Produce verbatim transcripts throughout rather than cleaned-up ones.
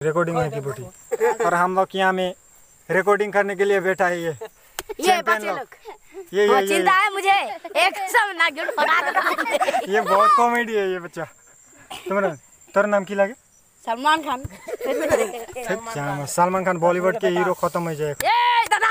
Recording है की बुटी। और हम लोग यहाँ में रिकॉर्डिंग करने के लिए बैठा है ये ये बच्चे लोग। ये ये चिंता है मुझे एक सब ना गिफ्ट बना देना। ये बहुत कॉमेडी है ये बच्चा। तुम्हारा तेरा नाम की लगे? सलमान खान। सलमान खान बॉलीवुड के हीरो खत्म हो जाए। ए दादा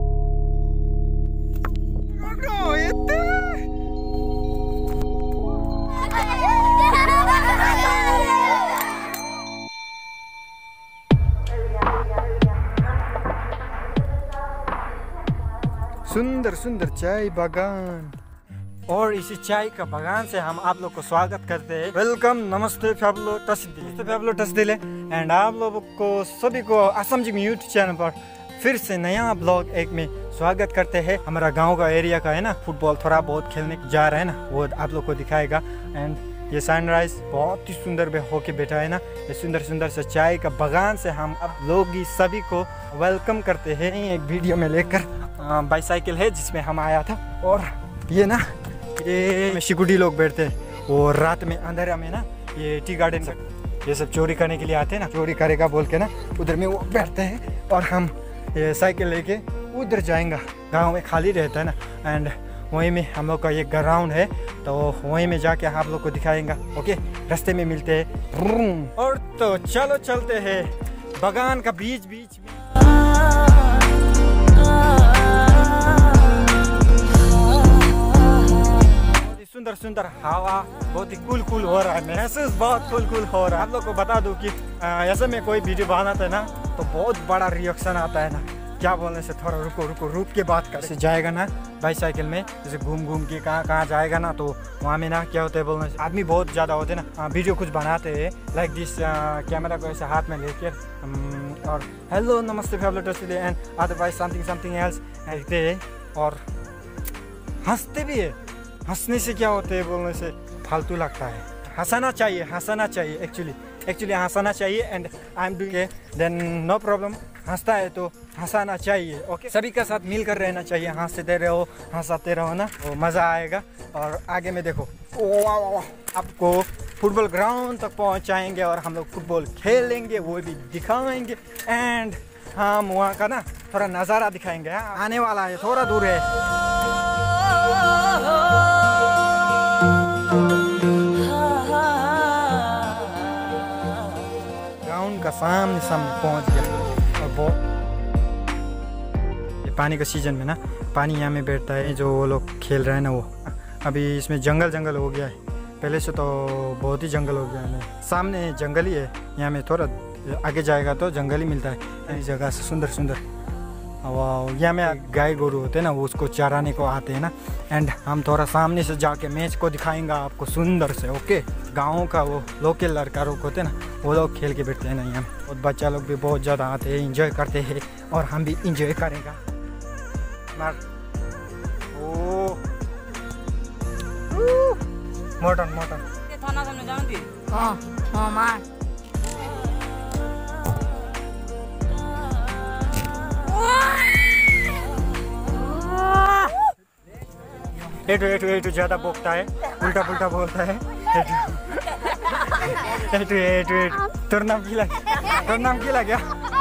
सुंदर सुंदर चाय बागान, और इसी चाय का बागान से हम आप लोग को स्वागत करते हैं। वेलकम, नमस्ते फैबलो तस्दील फैबलो तस्दील है एंड आप लोगों को सभी को असम जिम यूट्यूब चैनल पर फिर से नया ब्लॉग एक में स्वागत करते हैं। हमारा गांव का एरिया का है ना, फुटबॉल थोड़ा बहुत खेलने जा रहे हैं ना, वो आप लोग को दिखाएगा। एंड ये सनराइज बहुत ही सुंदर भी होके बैठा है ना, ये सुंदर सुंदर से चाय का बागान से हम अब लोग ही सभी को वेलकम करते हैं। एक वीडियो में लेकर बाईसाइकिल है जिसमें हम आया था, और ये ना ये शिकुटी लोग बैठते हैं वो रात में अंधेरा में ना, ये टी गार्डन ये सब चोरी करने के लिए आते हैं ना, चोरी करेगा बोल के ना उधर में वो बैठते हैं, और हम ये साइकिल लेके उधर जाएंगे। गांव में खाली रहता है ना, एंड वहीं में हम लोग का ये ग्राउंड है, तो वहीं में जाके आप लोग को दिखाएंगे। ओके, रास्ते में मिलते हैं। और तो चलो चलते हैं बागान का बीच बीच में। सुंदर सुंदर हवा, बहुत ही कूल कूल हो रहा है, महसूस बहुत कूल कूल हो रहा है। आप लोग को बता दूं कि ऐसे में कोई वीडियो बनाते हैं ना तो बहुत बड़ा रिएक्शन आता है ना, क्या बोलने से थोड़ा रुको रुको रुक के बात कर। जाएगा ना बाईसाइकिल में, जैसे घूम घूम के कहाँ कहाँ जाएगा ना, तो वहाँ में ना क्या होता है बोलने से, आदमी बहुत ज़्यादा होते हैं ना, वीडियो कुछ बनाते हैं लाइक दिस, कैमरा को ऐसे हाथ में लेकर और हेलो नमस्ते फैबलेटर्स and otherwise something something else लिखते हैं, और हंसते भी है। हंसने से क्या होते है बोलने से फालतू लगता है, हंसाना चाहिए, हंसाना चाहिए एक्चुअली एक्चुअली हंसाना चाहिए। And I am doing then no problem, हंसता है तो हंसाना चाहिए। ओके, सभी के साथ मिलकर रहना चाहिए, हंसते रहो हंसाते रहो ना, वो मज़ा आएगा। और आगे में देखो, ओ आपको फुटबॉल ग्राउंड तक पहुंचाएंगे और हम लोग फुटबॉल खेलेंगे, वो भी दिखाएंगे। एंड हम वहाँ का ना थोड़ा नज़ारा दिखाएंगे। आने वाला है, थोड़ा दूर है। ग्राउंड का सामने सामने पहुंच गया। और बहुत ये पानी का सीजन में ना पानी यहाँ में बैठता है, जो वो लोग खेल रहे हैं ना, वो अभी इसमें जंगल जंगल हो गया है, पहले से तो बहुत ही जंगल हो गया है। सामने जंगल ही है, यहाँ में थोड़ा आगे जाएगा तो जंगल ही मिलता है। इस जगह से सुंदर सुंदर वाह, यहाँ में गाय गोरू होते हैं ना, वो उसको चराने को आते हैं ना। एंड हम थोड़ा सामने से जाके मैच को दिखाएंगे आपको सुंदर से। ओके, गाँव का वो लोकल लड़का लोग होते हैं ना, वो लोग खेल के बैठते हैं ना यहाँ, और बच्चा लोग भी बहुत ज़्यादा आते हैं, इंजॉय करते हैं, और हम भी इंजॉय करेंगे। मार ओ मटन मटन थाना सामने जानती। हाँ हाँ मार एटू एटू एटू ज़्यादा बोलता है, उल्टा पुल्टा बोलता है। एटू एटू एटू तोर नाम की लग तोर नाम की लग गया।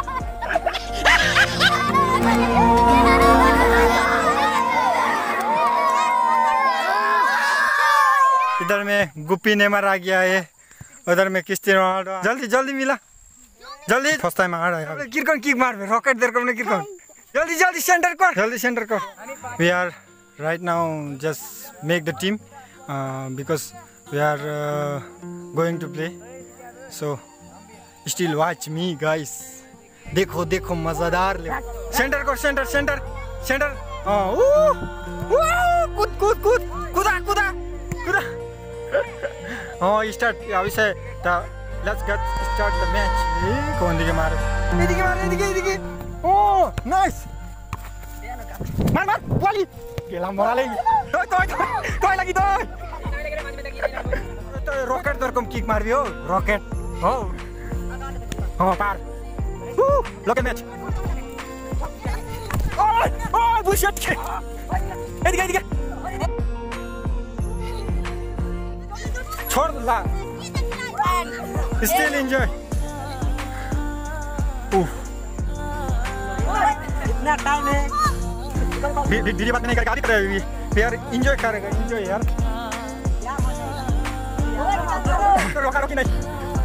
इधर में गुप्पी नेमर आ गया है, उधर में क्रिस्टियानो रोनाल्डो। जल्दी जल्दी मिला, जल्दी फर्स्ट टाइम आ रहा है। किरकन किक मार बे, रॉकेट देर करने किरकन, जल्दी जल्दी सेंटर कर, जल्दी सेंटर कर। We are right now just make the team uh, because we are uh, going to play, so still watch me guys। देखो देखो मजेदार ले, सेंटर कर सेंटर सेंटर सेंटर, हाँ कूद कूद कूद कूदा कूदा कूदा। हाँ स्टार्ट अभी से, let's get start the match. कौन दिखे मारे, इधर मारे इधर इधर, ओह नाइस, मार मार वाली केला मोरा लेगी, तो तो तो लगी तो तो रॉकेट दर कम किक मार भी हो, रॉकेट हो हाँ पार लोके मैच। ओए ओए बुशट के इधर इधर छोड़ ला, स्टिल एंजॉय। इतना टाइम है वीडियो बात नहीं करके आगे करेगी यार, एंजॉय करेगा, एंजॉय यार। रोका रोकी नहीं,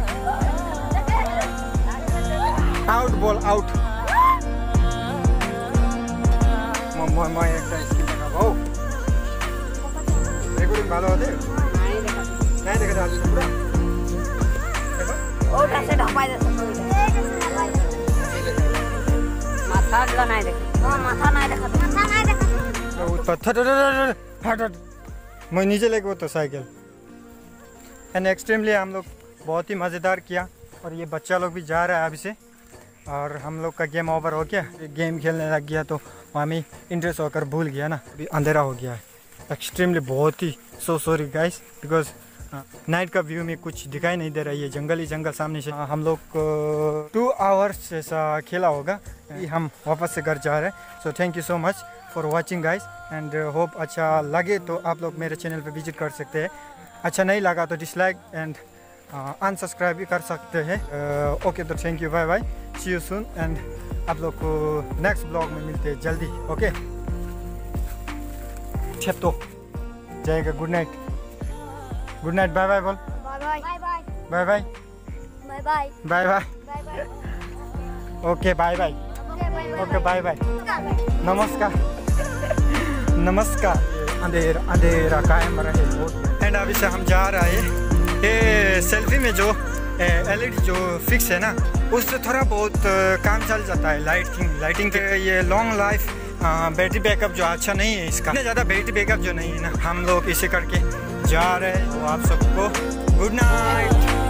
आउट बॉल आउट। मैं मैं एक स्किल लगाओ रेकॉर्डिंग ভালো আছে नहीं देखा जा पूरा ओ कैसे ढपाई दे माथा गला नहीं देख हां माथा नहीं देखा माथा नहीं देखा मैं नीचे लेके वो तो साइकिल एंड एक्सट्रीमली हम लोग बहुत ही मज़ेदार किया। और ये बच्चा लोग भी जा रहा है अभी से, और हम लोग का गेम ओवर हो गया। गेम खेलने लग गया तो मामी इंटरेस्ट होकर भूल गया ना, अभी अंधेरा हो गया है। एक्सट्रीमली बहुत ही so sorry guys, because night का व्यू में कुछ दिखाई नहीं दे रहा है, ये जंगल ही जंगल सामने से। हम लोग टू आवर्स ऐसा खेला होगा, हम वापस से घर जा रहे हैं। So thank you so much for watching guys, and hope अच्छा लगे तो आप लोग मेरे चैनल पे विजिट कर सकते हैं। अच्छा नहीं लगा तो डिसलाइक एंड अनसब्सक्राइब भी कर सकते हैं। ओके तो thank you, bye bye, see you soon, and आप लोग को नेक्स्ट ब्लॉग में मिलते हैं जल्दी। ओके तो जाएगा, good night, good night, bye bye बोल, bye bye bye bye bye bye bye bye bye bye bye bye okay bye bye okay bye bye नमस्कार नमस्कार। अंधेरा अंधेरा कायम रहे। एंड अभी से हम जा रहे हैं, ये सेल्फी में जो एलईडी जो फिक्स है ना, उससे थोड़ा बहुत काम चल जाता है। लाइटिंग लाइटिंग के ये लॉन्ग लाइफ बैटरी बैकअप जो अच्छा नहीं है इसका, इतना ज़्यादा बैटरी बैकअप जो नहीं है ना, हम लोग इसे करके जा रहे हैं। तो आप सबको गुड नाइट।